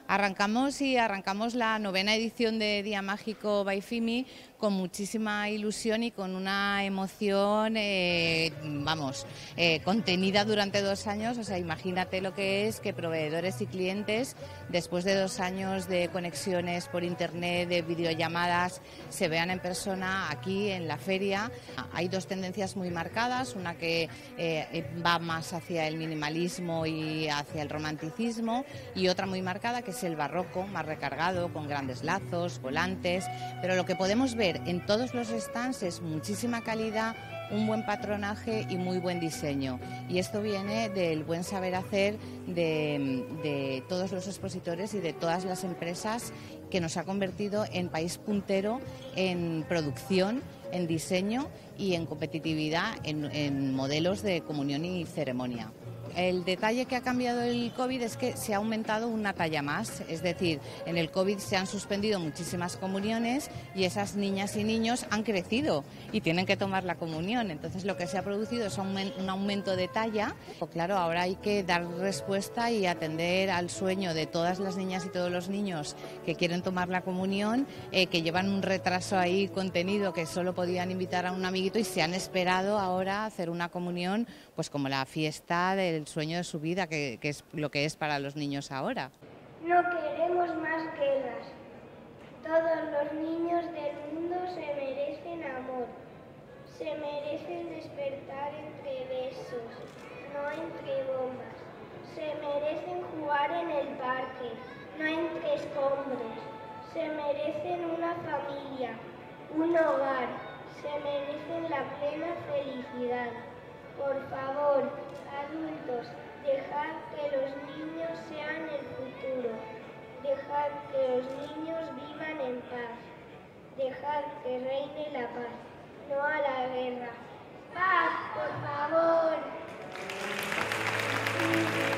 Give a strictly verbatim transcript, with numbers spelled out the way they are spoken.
Arrancamos y arrancamos la novena edición de Día Mágico by Fimi con muchísima ilusión y con una emoción, eh, vamos, eh, contenida durante dos años. O sea, imagínate lo que es que proveedores y clientes, después de dos años de conexiones por internet, de videollamadas, se vean en persona aquí en la feria. Hay dos tendencias muy marcadas, una que eh, va más hacia el minimalismo y hacia el romanticismo, y otra muy marcada que es el barroco, más recargado, con grandes lazos, volantes, pero lo que podemos ver en todos los stands es muchísima calidad, un buen patronaje y muy buen diseño. Y esto viene del buen saber hacer de, de todos los expositores y de todas las empresas, que nos ha convertido en país puntero en producción, en diseño y en competitividad en, en modelos de comunión y ceremonia. El detalle que ha cambiado el COVID es que se ha aumentado una talla más, es decir, en el COVID se han suspendido muchísimas comuniones y esas niñas y niños han crecido y tienen que tomar la comunión. Entonces lo que se ha producido es un aumento de talla. Claro, ahora hay que dar respuesta y atender al sueño de todas las niñas y todos los niños que quieren tomar la comunión, eh, que llevan un retraso ahí contenido, que solo podían invitar a un amiguito y se han esperado ahora a hacer una comunión pues como la fiesta del sueño de su vida, que, que es lo que es para los niños ahora. No queremos más guerras. Todos los niños del mundo se merecen amor. Se merecen despertar entre besos, no entre bombas. Se merecen jugar en el parque, no entre escombros. Se merecen una familia, un hogar. Se merecen la plena felicidad. Por favor, adultos, dejad que los niños sean el futuro. Dejad que los niños vivan en paz. Dejad que reine la paz, no a la guerra. ¡Paz, por favor!